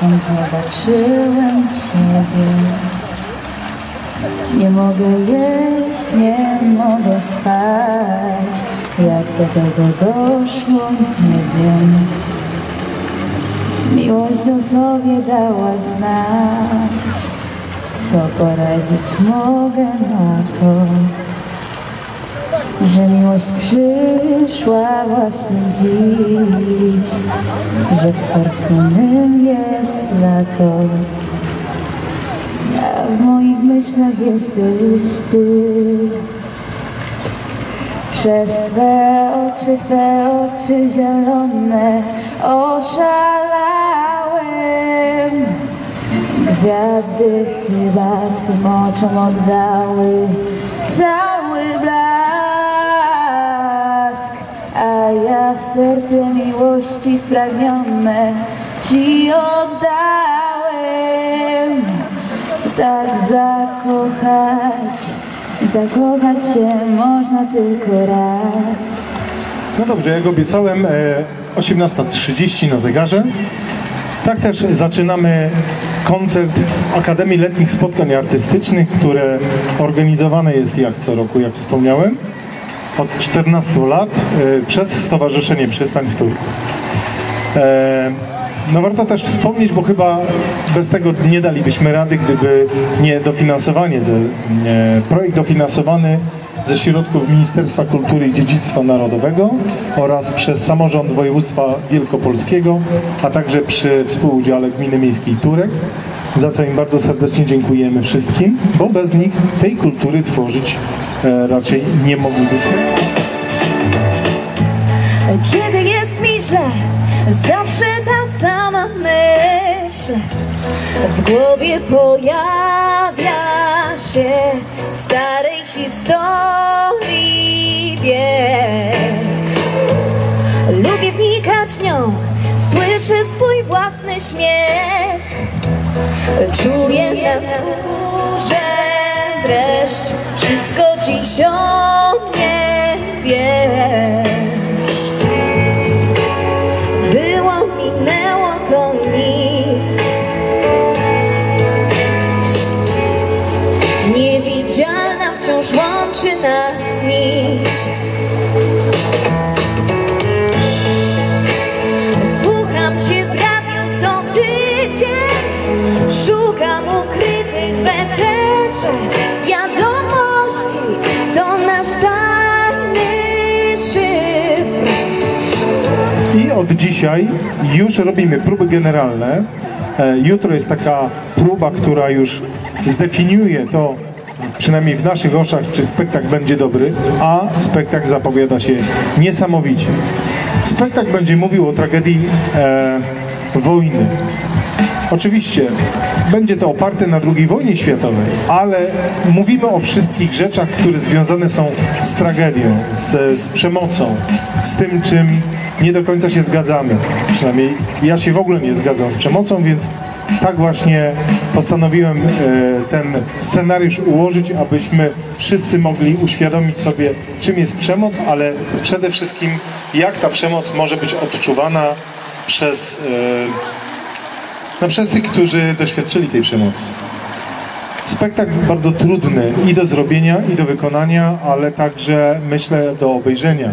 odkąd zobaczyłem Ciebie. Nie mogę jeść, nie mogę spać. Jak do tego doszło, nie wiem. Miłość o sobie dała znać. Co poradzić mogę na to, że miłość przyszła właśnie dziś, że w sercu mym jest lato, a w moich myślach jesteś Ty. Przez Twe oczy zielone oszalałem. Gwiazdy chyba Twym oczom oddały cały blask, a ja serce miłości spragnione Ci oddałem. Tak zakochać się można tylko raz. No dobrze, jak obiecałem, 18:30 na zegarze. Tak też zaczynamy koncert Akademii Letnich Spotkań Artystycznych, które organizowane jest jak co roku, jak wspomniałem, od 14 lat przez Stowarzyszenie Przystań w Turku. No warto też wspomnieć, bo chyba bez tego nie dalibyśmy rady, gdyby nie dofinansowanie, projekt dofinansowany ze środków Ministerstwa Kultury i Dziedzictwa Narodowego oraz przez samorząd województwa wielkopolskiego, a także przy współudziale Gminy Miejskiej Turek, za co im bardzo serdecznie dziękujemy wszystkim, bo bez nich tej kultury tworzyć raczej nie moglibyśmy. Kiedy jest mi źle, zawsze ta sama myśl w głowie pojawia się, starej historii bieg. Lubię wnikać w nią, słyszę swój własny śmiech, czuję na skórze dreszcz, wszystko dziś o mnie wiesz. Minęło to nic, niewidzialna wciąż łączy nas nić. Słucham Cię w radiu co tydzień, szukam ukrytych w eterze wiadomości, to nasz tajny szyfr. I od dzisiaj już robimy próby generalne. Jutro jest taka próba, która już zdefiniuje to, przynajmniej w naszych oczach, czy spektakl będzie dobry, a spektakl zapowiada się niesamowicie. Spektakl będzie mówił o tragedii wojny. Oczywiście będzie to oparte na II wojnie światowej, ale mówimy o wszystkich rzeczach, które związane są z tragedią, z przemocą, z tym, czym nie do końca się zgadzamy. Przynajmniej ja się w ogóle nie zgadzam z przemocą, więc tak właśnie postanowiłem ten scenariusz ułożyć, abyśmy wszyscy mogli uświadomić sobie, czym jest przemoc, ale przede wszystkim jak ta przemoc może być odczuwana przez tych, którzy doświadczyli tej przemocy. Spektakl bardzo trudny i do zrobienia, i do wykonania, ale także, myślę, do obejrzenia.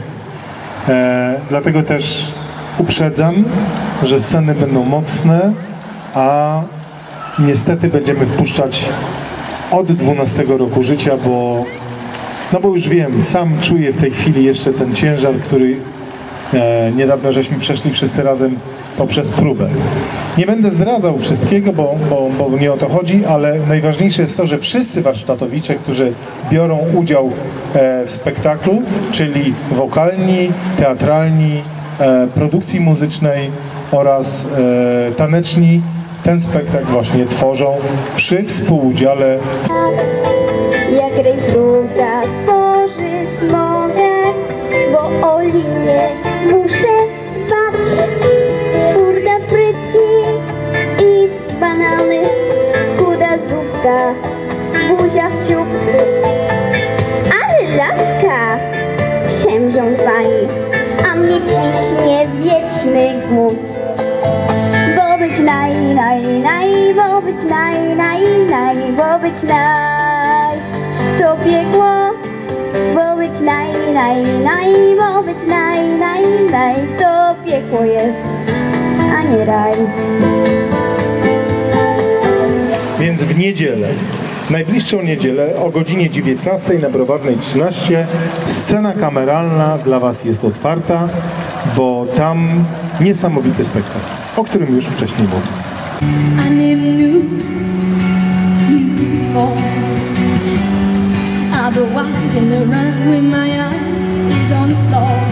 Dlatego też uprzedzam, że sceny będą mocne, a niestety będziemy wpuszczać od 12 roku życia, bo już wiem, sam czuję w tej chwili jeszcze ten ciężar, który niedawno żeśmy przeszli wszyscy razem poprzez próbę. Nie będę zdradzał wszystkiego, bo nie o to chodzi, ale najważniejsze jest to, że wszyscy warsztatowicze, którzy biorą udział w spektaklu, czyli wokalni, teatralni, produkcji muzycznej oraz taneczni, ten spektakl właśnie tworzą przy współudziale. Jak rejstruta stworzyć mogę, bo o linię muszę dbać. Furda, frytki i banany, chuda zupka, buzia w ciup. Ale laska księżą fani, a mnie ciśnie wieczny głód, bo być bo być bo być to piekło, bo być bo być to piekło jest, a nie raj. Więc w niedzielę, najbliższą niedzielę o godzinie 19 na Browarnej 13 scena kameralna dla Was jest otwarta, bo tam niesamowity spektakl, o którym już wcześniej mówiłem. I never knew you before. I've been walking around with my eyes on the floor.